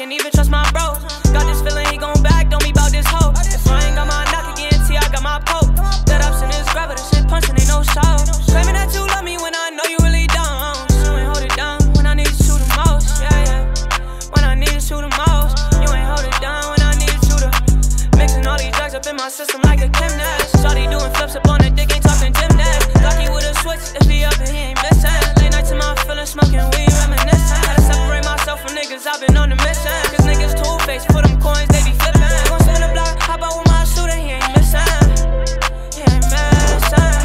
can't even trust my bros. Got this feeling he gon' back, don't be bout this hoe. If I ain't got my knock again, T, I got my poke. Dead ups in this grabber, this shit punching, ain't no show. Claiming that you love me when I know you really don't. You ain't hold it down when I need you the most, yeah, yeah. When I need you the most, you ain't hold it down when I need you to. Mixing all these drugs up in my system like a gymnast. Shawty doing flips up on the dick, ain't talking gymnast. Lucky with a switch, if he up and he ain't missing. Late nights in my feelings, smoking weed, reminiscing. Had to separate myself from niggas, I've been on the mission. Cause niggas two-faced, for them coins, they be flipping. Gon' spin the block, hop out with my shooter, he ain't missing. He ain't missing.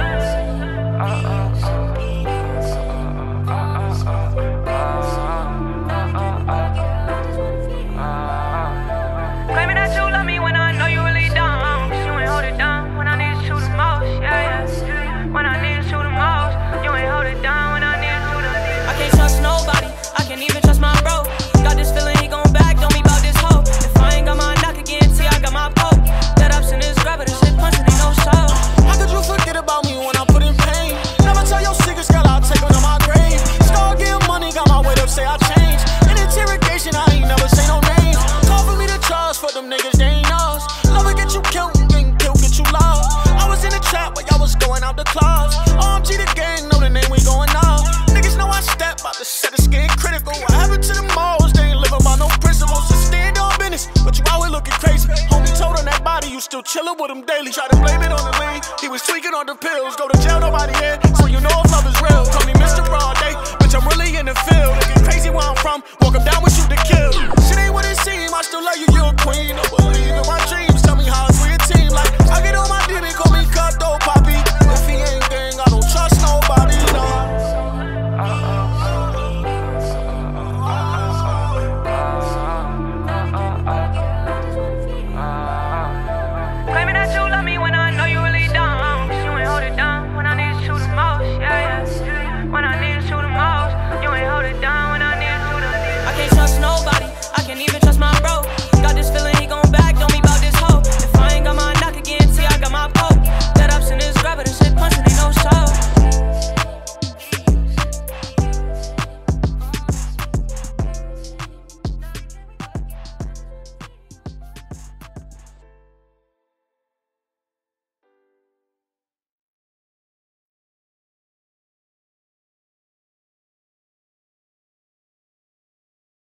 Claiming that you love me when I know you really don't. You ain't hold it down when I need you the most, yeah, yeah. When I need you the most, you ain't hold it down when I need you the. I can't trust nobody, I can't even trust my bro. Got this feeling he gon' back, don't be bout this hoe. If I ain't got my knock again, T, I got my poke. Dead ups in this grabber, this shit punching, ain't no show. How could you forget about me when I put in pain? Never tell your secrets, girl, I'll take them to my grave. Start getting money, got my weight up, say I changed. In interrogation, I ain't never say no names. Call for me to trust, for them niggas, they ain't us. Love will get you killed, and getting killed, get you lost. I was in the trap, but y'all was going out the clubs. OMG the gang, know the name, we going up. Niggas know I step, about to set the skin critical. What happened to the malls? They ain't living by no principles. Just stand on business, but you out here looking crazy. Homie told on that body, you still chillin' with him daily. Try to blame it on the lean, he was tweaking on the pills. Go to jail, nobody here, so you know if love is real. Call me Mr. Broad Day, bitch, I'm really in the field. Looking crazy where I'm from, walk him down with you to kill. Shit ain't what it seems, I still love you, you're a queen. Don't believe it.